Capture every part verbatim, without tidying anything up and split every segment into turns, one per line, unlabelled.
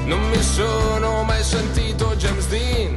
Non mi sono mai sentito James Dean,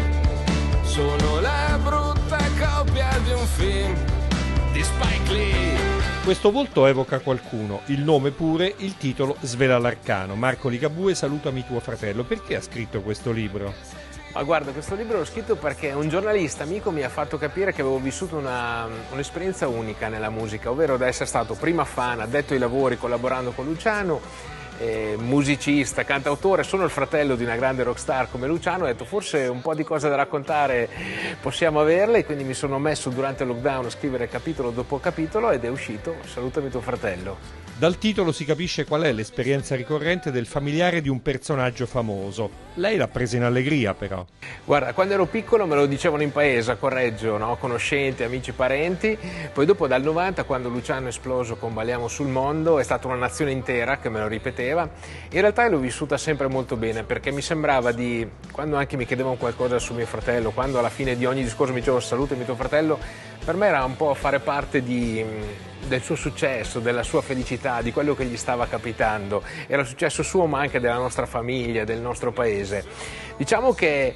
sono la brutta copia di un film di Spike Lee.
Questo volto evoca qualcuno, il nome pure, il titolo svela l'arcano. Marco Ligabue, Salutami tuo fratello. Perché ha scritto questo libro?
Ma guarda, questo libro l'ho scritto perché un giornalista amico mi ha fatto capire che avevo vissuto una, un'esperienza unica nella musica, ovvero da essere stato prima fan, addetto ai lavori, collaborando con Luciano, eh, musicista, cantautore, sono il fratello di una grande rockstar come Luciano. Ho detto forse un po' di cose da raccontare possiamo averle, e quindi mi sono messo durante il lockdown a scrivere capitolo dopo capitolo ed è uscito Salutami tuo fratello.
Dal titolo si capisce qual è l'esperienza ricorrente del familiare di un personaggio famoso. Lei l'ha presa in allegria però.
Guarda, quando ero piccolo me lo dicevano in paese, a Correggio, no? Conoscenti, amici, parenti. Poi dopo dal novanta, quando Luciano è esploso con Balliamo sul mondo, è stata una nazione intera che me lo ripeteva. In realtà l'ho vissuta sempre molto bene, perché mi sembrava di, quando anche mi chiedevano qualcosa su mio fratello, quando alla fine di ogni discorso mi dicevano salutami tuo fratello, per me era un po' fare parte di, del suo successo, della sua felicità, di quello che gli stava capitando. Era successo suo ma anche della nostra famiglia, del nostro paese. Diciamo che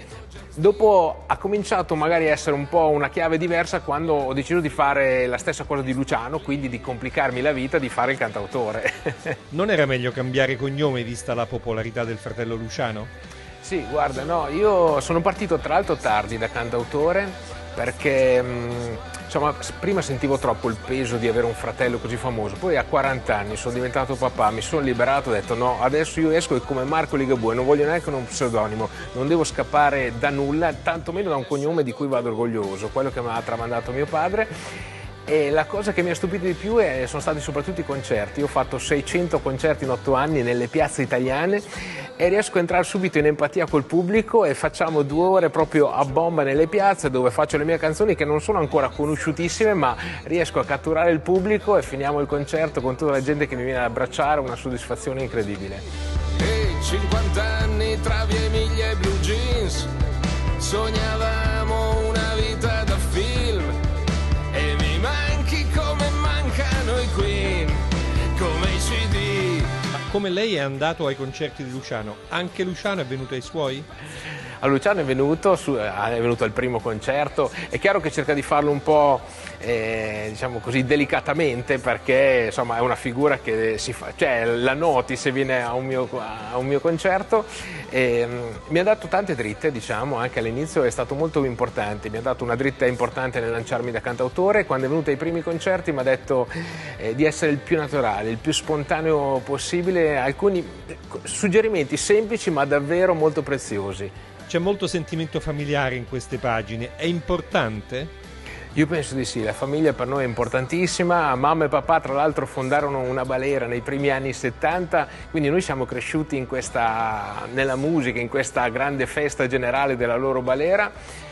dopo ha cominciato magari a essere un po' una chiave diversa quando ho deciso di fare la stessa cosa di Luciano, quindi di complicarmi la vita, di fare il cantautore.
Non era meglio cambiare cognome vista la popolarità del fratello Luciano?
Sì, guarda, no, io sono partito tra l'altro tardi da cantautore perché mh, insomma, prima sentivo troppo il peso di avere un fratello così famoso, poi a quaranta anni sono diventato papà, mi sono liberato, ho detto no, adesso io esco e come Marco Ligabue, non voglio neanche un pseudonimo, non devo scappare da nulla, tantomeno da un cognome di cui vado orgoglioso, quello che mi ha tramandato mio padre. E la cosa che mi ha stupito di più è, sono stati soprattutto i concerti. Io ho fatto seicento concerti in otto anni nelle piazze italiane e riesco a entrare subito in empatia col pubblico e facciamo due ore proprio a bomba nelle piazze dove faccio le mie canzoni che non sono ancora conosciutissime, ma riesco a catturare il pubblico e finiamo il concerto con tutta la gente che mi viene ad abbracciare, una soddisfazione incredibile.
E cinquanta anni tra vie miglia e blue jeans, sognavamo una vita da film. E mi manchi come mancano i Queen, come i C D.
Ma come lei è andato ai concerti di Luciano, anche Luciano è venuto ai suoi?
A Luciano è venuto, su, è venuto al primo concerto, è chiaro che cerca di farlo un po' eh, diciamo così delicatamente, perché insomma è una figura che si fa, cioè la noti se viene a un mio, a un mio concerto. E, um, mi ha dato tante dritte, diciamo, anche all'inizio è stato molto importante, mi ha dato una dritta importante nel lanciarmi da cantautore. Quando è venuto ai primi concerti mi ha detto eh, di essere il più naturale, il più spontaneo possibile, alcuni suggerimenti semplici ma davvero molto preziosi.
C'è molto sentimento familiare in queste pagine, è importante?
Io penso di sì, la famiglia per noi è importantissima, mamma e papà tra l'altro fondarono una balera nei primi anni settanta, quindi noi siamo cresciuti in questa, nella musica, in questa grande festa generale della loro balera.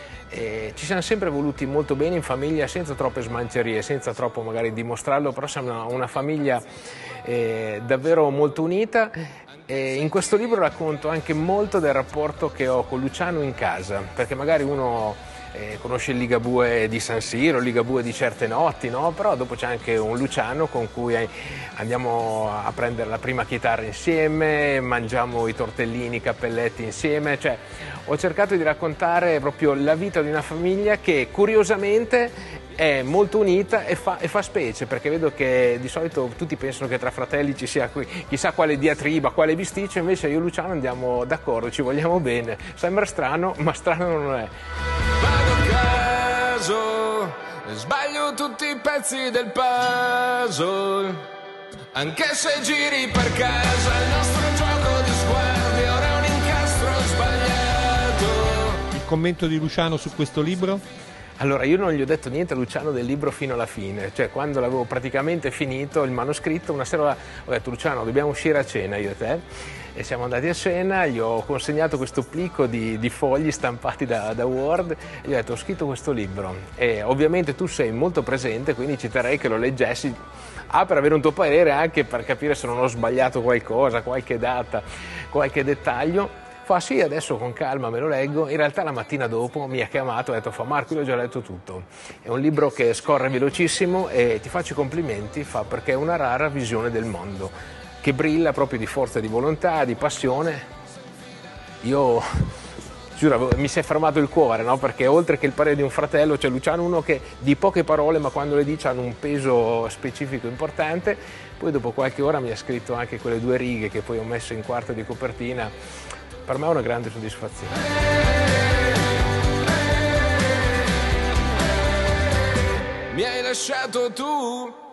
E ci siamo sempre voluti molto bene in famiglia, senza troppe smancerie, senza troppo magari dimostrarlo, però siamo una, una famiglia eh, davvero molto unita. E in questo libro racconto anche molto del rapporto che ho con Luciano in casa, perché magari uno eh, conosce il Ligabue di San Siro, il Ligabue di certe notti, no? Però dopo c'è anche un Luciano con cui andiamo a prendere la prima chitarra insieme, mangiamo i tortellini, i cappelletti insieme, cioè ho cercato di raccontare proprio la vita di una famiglia che curiosamente è molto unita e fa, e fa specie, perché vedo che di solito tutti pensano che tra fratelli ci sia qui, chissà quale diatriba, quale bisticcio, invece io e Luciano andiamo d'accordo, ci vogliamo bene. Sembra strano, ma strano non è.
Vado a caso, sbaglio tutti i pezzi del puzzle, anche se giri per casa il nostro gioco di sguardi ora è un incastro sbagliato.
Il commento di Luciano su questo libro?
Allora, io non gli ho detto niente a Luciano del libro fino alla fine, cioè quando l'avevo praticamente finito il manoscritto, una sera ho detto Luciano dobbiamo uscire a cena io e te, e siamo andati a cena, gli ho consegnato questo plico di, di fogli stampati da, da Word e gli ho detto ho scritto questo libro e ovviamente tu sei molto presente, quindi ci terrei che lo leggessi, ah, per avere un tuo parere, anche per capire se non ho sbagliato qualcosa, qualche data, qualche dettaglio. Fa sì, adesso con calma me lo leggo. In realtà la mattina dopo mi ha chiamato e ha detto fa Marco, io ho già letto tutto. È un libro che scorre velocissimo e ti faccio i complimenti, fa, perché è una rara visione del mondo, che brilla proprio di forza di volontà, di passione. io, giuro, mi si è fermato il cuore, no? Perché oltre che il parere di un fratello c'è Luciano, uno che di poche parole, ma quando le dice hanno un peso specifico importante. Poi dopo qualche ora mi ha scritto anche quelle due righe che poi ho messo in quarto di copertina. Per me è una grande soddisfazione.
Mi hai lasciato tu